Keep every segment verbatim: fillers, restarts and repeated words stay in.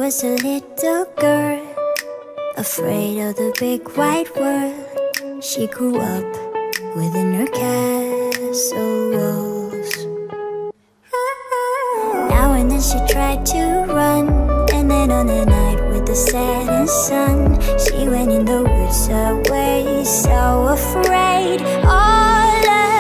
was a little girl, afraid of the big white world. She grew up within her castle walls. Now and then she tried to run, and then on the night with the setting sun, she went in the woods away, so afraid, all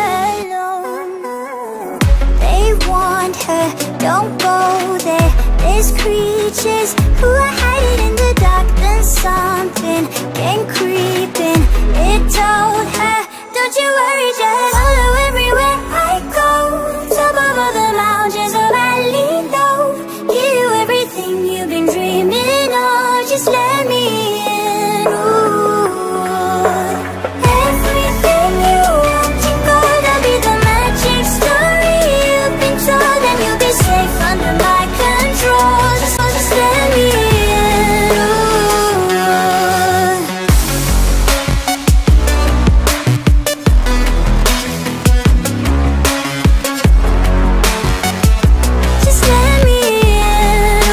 alone. They warned her, don't go there, there's creatures who are hiding in the dark. Then something came creeping, it told her, don't you worry, just follow everywhere I go. Top of all the mountains or valley low, give you everything you've been dreaming of, just let me in. Ooh. Everything you want, you're gonna be the magic story you've been told, and you'll be safe under my control. Just, just let me in. Ooh. Just let me in.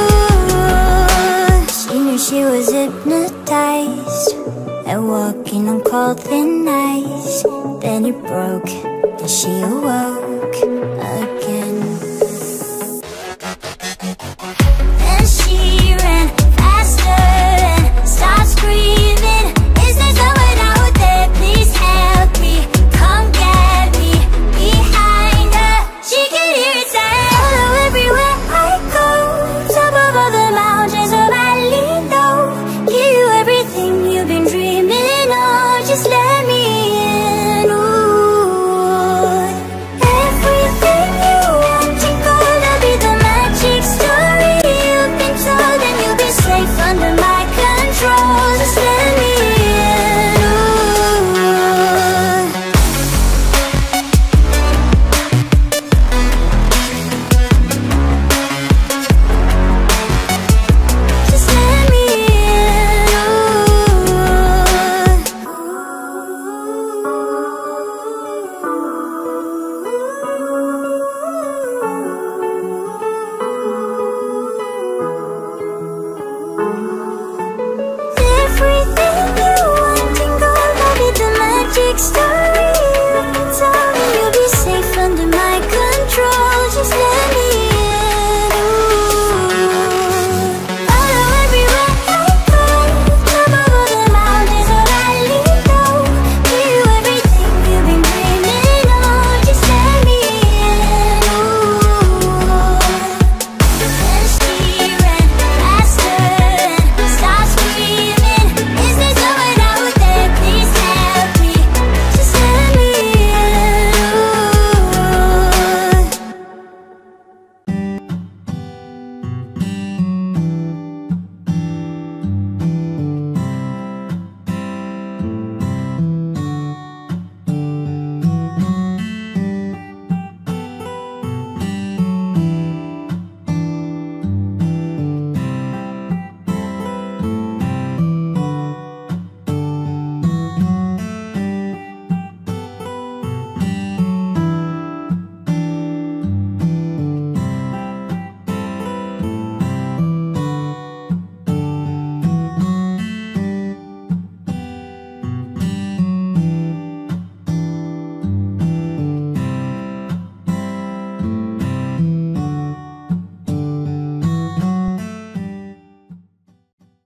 Ooh. She knew she was hypnotized and walking on cold thin ice. Then it broke and she awoke